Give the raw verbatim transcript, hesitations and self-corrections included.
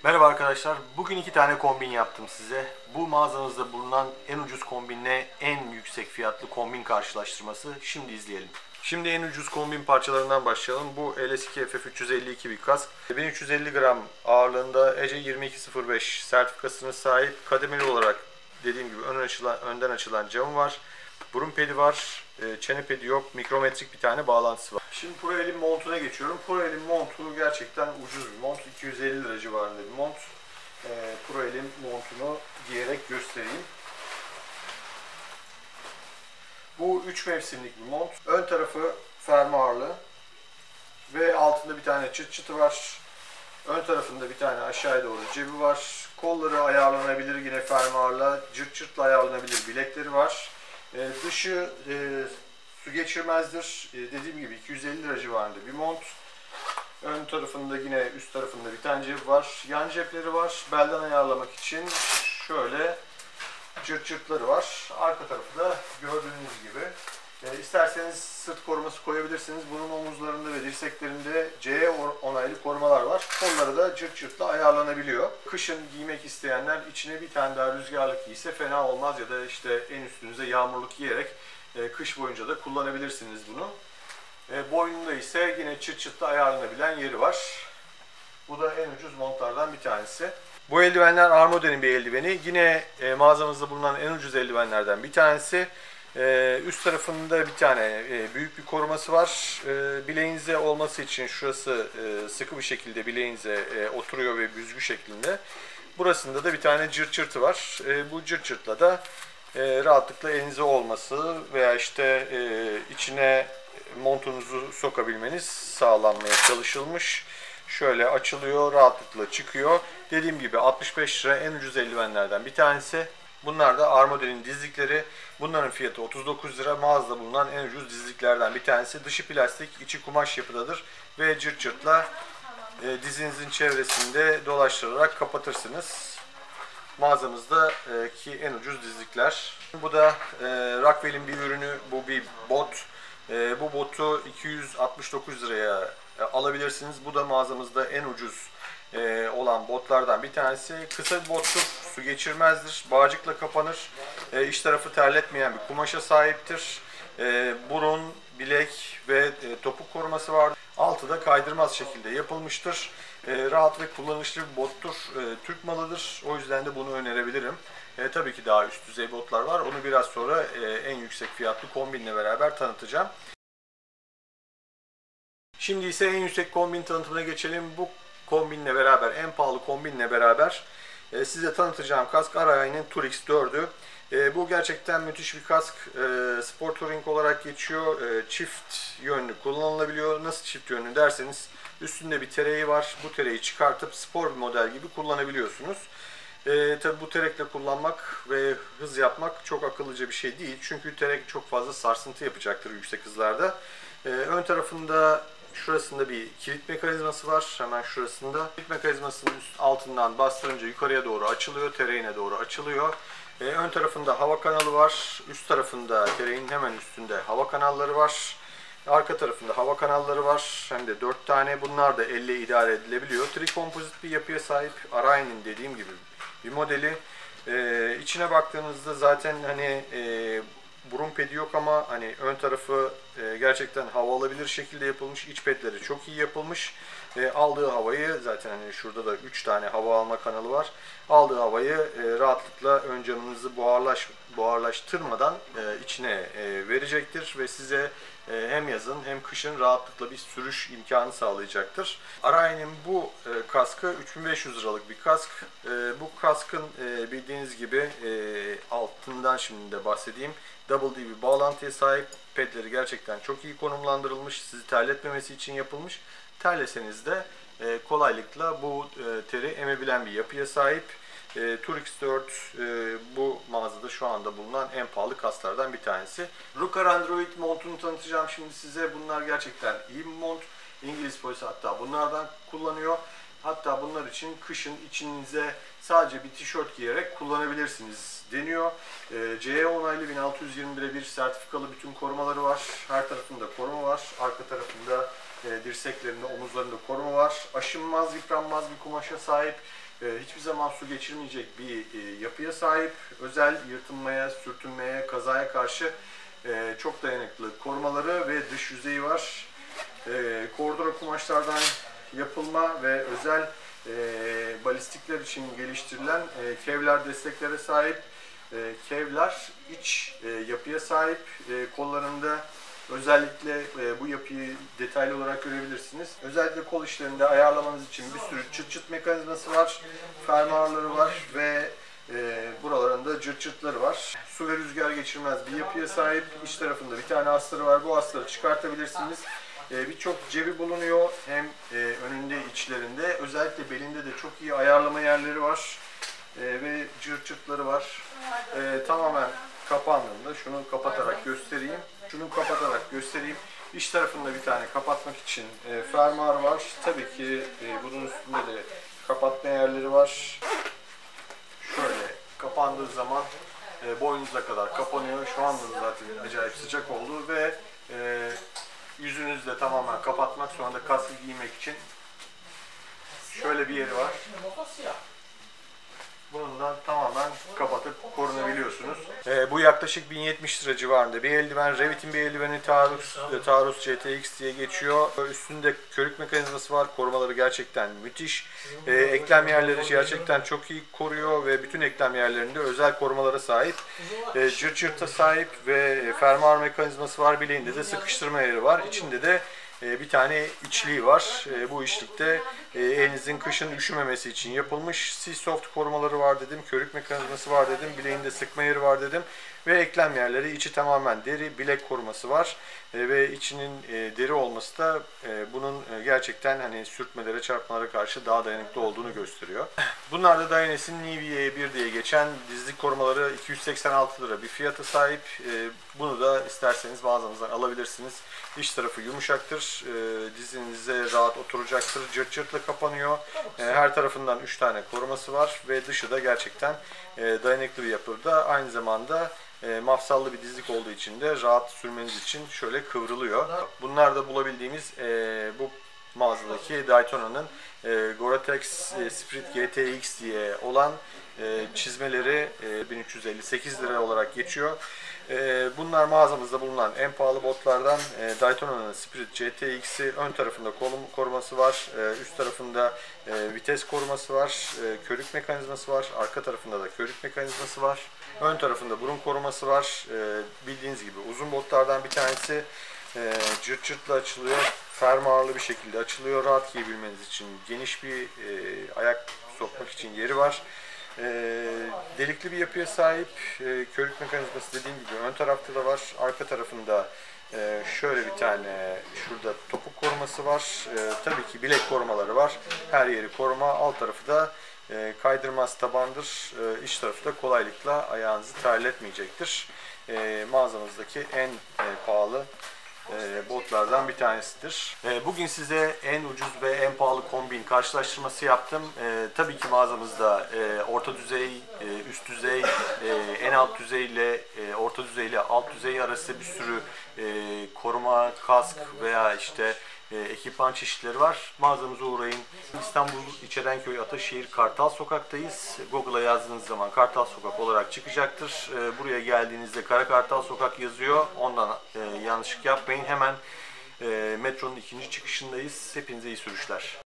Merhaba arkadaşlar. Bugün iki tane kombin yaptım size. Bu mağazamızda bulunan en ucuz kombinle en yüksek fiyatlı kombin karşılaştırması. Şimdi izleyelim. Şimdi en ucuz kombin parçalarından başlayalım. Bu L S iki F F üç yüz elli iki bir kask. bin üç yüz elli gram ağırlığında E C yirmi iki sıfır beş sertifikasına sahip. Kademeli olarak dediğim gibi ön açılan, önden açılan camı var. Burun pedi var. Çene pedi yok. Mikrometrik bir tane bağlantısı var. Şimdi Proel'in montuna geçiyorum. Proel'in montu gerçekten ucuz bir mont. iki yüz elli lira civarında bir mont. E, Proel'in montunu giyerek göstereyim. Bu üç mevsimlik bir mont. Ön tarafı fermuarlı ve altında bir tane çıt çıtı var. Ön tarafında bir tane aşağıya doğru cebi var. Kolları ayarlanabilir yine fermuarla. Cırt cırtla ayarlanabilir bilekleri var. E, dışı e, su geçirmezdir. E, dediğim gibi iki yüz elli lira civarında bir mont. Ön tarafında yine üst tarafında bir tane cep var. Yan cepleri var. Belden ayarlamak için şöyle cırt cırtları var. Arka tarafı da gördüğünüz gibi. E, isterseniz sırt koruması koyabilirsiniz. Bunun omuzlarında ve dirseklerinde C onaylı korumalar var. Kolları da cırt cırtla ayarlanabiliyor. Kışın giymek isteyenler içine bir tane daha rüzgarlık giyse fena olmaz ya da işte en üstünüze yağmurluk giyerek e, kış boyunca da kullanabilirsiniz bunu. E, boynunda ise yine çıt çıtla ayarlanabilen yeri var. Bu da en ucuz montlardan bir tanesi. Bu eldivenler Armode'nin bir eldiveni. Yine e, mağazamızda bulunan en ucuz eldivenlerden bir tanesi. E, üst tarafında bir tane e, büyük bir koruması var. E, bileğinize olması için şurası e, sıkı bir şekilde bileğinize e, oturuyor ve büzgü şeklinde. Burasında da bir tane cırt cırtı var. E, bu cırt cırtla da e, rahatlıkla elinize olması veya işte e, içine montunuzu sokabilmeniz sağlanmaya çalışılmış. Şöyle açılıyor, rahatlıkla çıkıyor. Dediğim gibi altmış beş lira en ucuz eldivenlerden bir tanesi. Bunlar da Armode'nin dizlikleri. Bunların fiyatı otuz dokuz lira. Mağazada bulunan en ucuz dizliklerden bir tanesi. Dışı plastik, içi kumaş yapıdadır ve cırt cırtla e, dizinizin çevresinde dolaştırarak kapatırsınız. Mağazamızdaki en ucuz dizlikler. Bu da e, Rockwell'in bir ürünü. Bu bir bot. E, bu botu iki yüz altmış dokuz liraya e, alabilirsiniz. Bu da mağazamızda en ucuz e, olan botlardan bir tanesi. Kısa bir bottur, su geçirmezdir, bağcıkla kapanır. E, iç tarafı terletmeyen bir kumaşa sahiptir. E, burun, bilek ve e, topuk koruması vardır. Altı da kaydırmaz şekilde yapılmıştır. E, rahat ve kullanışlı bir bottur. E, Türk malıdır. O yüzden de bunu önerebilirim. E, tabii ki daha üst düzey botlar var. Onu biraz sonra e, en yüksek fiyatlı kombinle beraber tanıtacağım. Şimdi ise en yüksek kombin tanıtımına geçelim. Bu kombinle beraber, en pahalı kombinle beraber e, size tanıtacağım kask Arayne'in Turix dördü. E, bu gerçekten müthiş bir kask. E, Sport Touring olarak geçiyor. E, çift yönlü kullanılabiliyor. Nasıl çift yönlü derseniz üstünde bir tereyi var. Bu tereyi çıkartıp spor bir model gibi kullanabiliyorsunuz. E, tabi bu terekle kullanmak ve hız yapmak çok akıllıca bir şey değil. Çünkü terek çok fazla sarsıntı yapacaktır yüksek hızlarda. E, ön tarafında şurasında bir kilit mekanizması var. Hemen şurasında. Kilit mekanizmasının üst altından bastırınca yukarıya doğru açılıyor. Tereğine doğru açılıyor. E, ön tarafında hava kanalı var. Üst tarafında tereğin hemen üstünde hava kanalları var. Arka tarafında hava kanalları var. Hem de dört tane. Bunlar da elle idare edilebiliyor. Trikompozit bir yapıya sahip. Arayne'in dediğim gibi bir modeli. E, içine baktığınızda zaten hani e, burun pedi yok ama hani ön tarafı e, gerçekten hava alabilir şekilde yapılmış. İç pedleri çok iyi yapılmış. E, aldığı havayı zaten hani şurada da üç tane hava alma kanalı var. Aldığı havayı e, rahatlıkla ön camınızı buharlaş, buharlaştırmadan e, içine e, verecektir ve size e, hem yazın hem kışın rahatlıkla bir sürüş imkanı sağlayacaktır. Arayne'in bu e, kaskı üç bin beş yüz liralık bir kask. E, bu kaskın e, bildiğiniz gibi e, altından şimdi de bahsedeyim. Double D bir bağlantıya sahip. Pedleri gerçekten çok iyi konumlandırılmış. Sizi terletmemesi için yapılmış. Terleseniz de e, kolaylıkla bu e, teri emebilen bir yapıya sahip. E, Turix dört e, bu mağazada şu anda bulunan en pahalı kasklardan bir tanesi. Rucker Android montunu tanıtacağım şimdi size. Bunlar gerçekten iyi bir mont. İngiliz polisi hatta bunlardan kullanıyor. Hatta bunlar için kışın içinize sadece bir tişört giyerek kullanabilirsiniz deniyor. E, C E onaylı bin altı yüz yirmi bire bir sertifikalı bütün korumaları var. Her tarafında koruma var. Arka tarafında E, dirseklerinde, omuzlarında koruma var. Aşınmaz, yıpranmaz bir kumaşa sahip. E, hiçbir zaman su geçirmeyecek bir e, yapıya sahip. Özel yırtınmaya, sürtünmeye, kazaya karşı e, çok dayanıklı korumaları ve dış yüzeyi var. E, kordura kumaşlardan yapılma ve özel e, balistikler için geliştirilen e, kevlar desteklere sahip. E, kevlar iç e, yapıya sahip. E, kollarında özellikle e, bu yapıyı detaylı olarak görebilirsiniz. Özellikle kol işlerinde ayarlamanız için bir sürü çıt çıt mekanizması var. Fermuarları var ve e, buralarında cırt cırtları var. Su ve rüzgar geçirmez bir yapıya sahip. İç tarafında bir tane astarı var. Bu astarı çıkartabilirsiniz. E, Birçok cebi bulunuyor. Hem e, önünde, içlerinde. Özellikle belinde de çok iyi ayarlama yerleri var. E, ve cırt cırtları var. E, tamamen kapandığında şunu kapatarak göstereyim. Şunu kapatarak göstereyim. İç tarafında bir tane kapatmak için e, fermuar var. Tabii ki e, bunun üstünde de kapatma yerleri var. Şöyle kapandığı zaman e, boynunuza kadar kapanıyor. Şu anda zaten acayip sıcak oldu ve e, yüzünüzü de tamamen kapatmak, sonra da kaskı giymek için şöyle bir yeri var. Bundan tamamen kapatıp korunabiliyorsunuz. Ee, bu yaklaşık bin yetmiş lira civarında bir eldiven. Revit'in bir eldiveni Taurus, Taurus G T X diye geçiyor. Üstünde körük mekanizması var. Korumaları gerçekten müthiş. Ee, eklem yerleri gerçekten çok iyi koruyor ve bütün eklem yerlerinde özel korumalara sahip. Ee, cırt cırta sahip ve fermuar mekanizması var. Bileğinde de sıkıştırma yeri var. İçinde de bir tane içliği var. Bu içlikte elinizin kışın üşümemesi için yapılmış. Seasoft korumaları var dedim. Körük mekanizması var dedim. Bileğinde sıkma yeri var dedim. Ve eklem yerleri, içi tamamen deri, bilek koruması var. Ve içinin deri olması da bunun gerçekten hani sürtmelere, çarpmalara karşı daha dayanıklı olduğunu gösteriyor. Bunlar da Diones'in Nivea bir diye geçen dizlik korumaları. iki yüz seksen altı lira bir fiyata sahip. Bunu da isterseniz mağazamızdan alabilirsiniz. İç tarafı yumuşaktır. Dizinize rahat oturacaktır. Cırt cırtla kapanıyor. Her tarafından üç tane koruması var ve dışı da gerçekten dayanıklı bir yapıda. Aynı zamanda E, mafsallı bir dizlik olduğu için de rahat sürmeniz için şöyle kıvrılıyor. Bunlar da bulabildiğimiz e, bu mağazadaki Daytona'nın e, Gore-Tex e, Spirit G T X diye olan e, çizmeleri e, bin üç yüz elli sekiz lira olarak geçiyor. E, bunlar mağazamızda bulunan en pahalı botlardan. e, Daytona'nın Spirit G T X'i ön tarafında kolum koruması var. E, üst tarafında e, vites koruması var. E, körük mekanizması var. Arka tarafında da körük mekanizması var. Ön tarafında burun koruması var. E, bildiğiniz gibi uzun botlardan bir tanesi. E, cırt cırtla açılıyor. Fermuarlı bir şekilde açılıyor. Rahat giyebilmeniz için geniş bir e, ayak sokmak için yeri var. E, delikli bir yapıya sahip. E, körük mekanizması dediğim gibi ön tarafta da var. Arka tarafında e, şöyle bir tane şurada topuk koruması var. E, tabii ki bilek korumaları var. Her yeri koruma. Alt tarafı da E, kaydırmaz tabandır. E, iç tarafı da kolaylıkla ayağınızı terletmeyecektir. E, mağazamızdaki en e, pahalı e, botlardan bir tanesidir. E, bugün size en ucuz ve en pahalı kombin karşılaştırması yaptım. E, tabii ki mağazamızda e, orta düzey, e, üst düzey, e, en alt düzey ile e, orta düzey ile alt düzey arası bir sürü e, koruma, kask veya işte E, ekipman çeşitleri var. Mağazamıza uğrayın. İstanbul İçerenköy Ataşehir Kartal Sokak'tayız. Google'a yazdığınız zaman Kartal Sokak olarak çıkacaktır. E, buraya geldiğinizde Kara Kartal Sokak yazıyor. Ondan e, yanlışlık yapmayın. Hemen e, metronun ikinci çıkışındayız. Hepinize iyi sürüşler.